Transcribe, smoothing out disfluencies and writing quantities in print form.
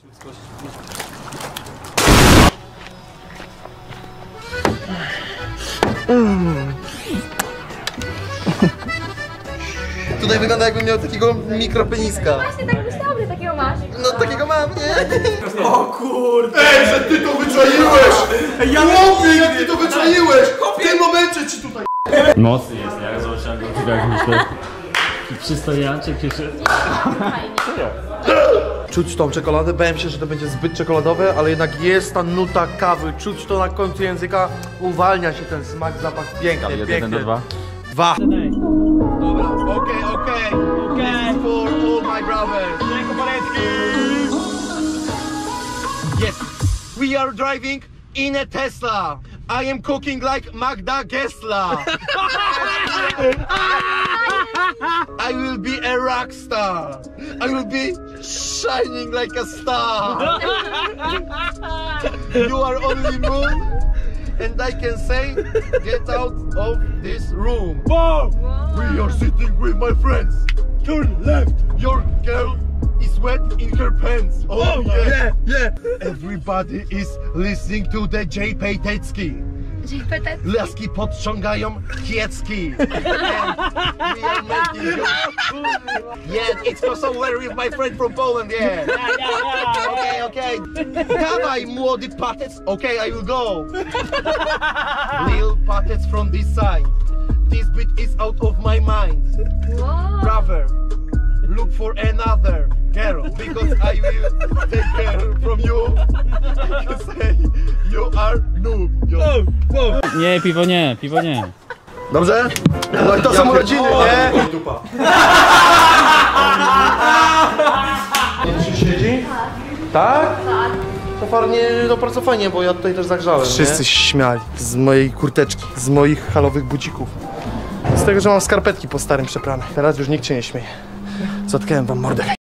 Tutaj wygląda, jakbym miał takiego mikropeniska. Właśnie tak myślałam, takiego masz. No takiego mam, nie? O kurde! Ej, że ty to wyczaiłeś! Chłopie, jak ty to wyczaiłeś! W tym momencie ci tutaj... Mocny jest, nie? Zobaczyłem go tylko jak myślę. Przystojniaczek się... Czuć tą czekoladę, bałem się, że to będzie zbyt czekoladowe, ale jednak jest ta nuta kawy, czuć to na końcu języka, uwalnia się ten smak, zapach piękny, piękny. 1 do 2. 2. Dobra, okej. This is for all my brothers. Yes, we are driving in a Tesla. I am cooking like Magda Gessler. I will be a rock star. I will be shining like a star. You are only moon, and I can say, get out of this room. Wow! We are sitting with my friends. Turn left. Your girl is wet in her pants. Oh yeah. Everybody is listening to the J. Pejtecki. Laski podciągają kiecki. We are making yeah, it's crossover with my friend from Poland, yeah. Okay. Dawaj, młody patec. Okay, I will go. Lil patec from this side. This bit is out of my mind. Brother, look for another girl because I will take care from you. Say you are noob. Nie, piwo nie, piwo nie. Dobrze? No i to są rodziny, nie? Dupa. Nie siedzi? Tak? To farnie, no bardzo fajnie, bo ja tutaj też zagrzałem. Wszyscy się śmiali z mojej kurteczki, z moich halowych bucików. Z tego, że mam skarpetki po starym przeprane. Teraz już nikt się nie śmieje. Zatkałem wam mordę.